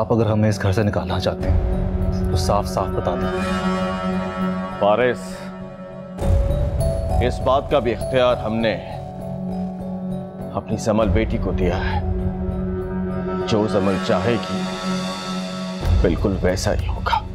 आप अगर हमें इस घर से निकालना चाहते हैं तो साफ साफ बता दें। फारिस, इस बात का भी इख्तियार हमने अपनी जमल बेटी को दिया है। जो जमल चाहेगी बिल्कुल वैसा ही होगा।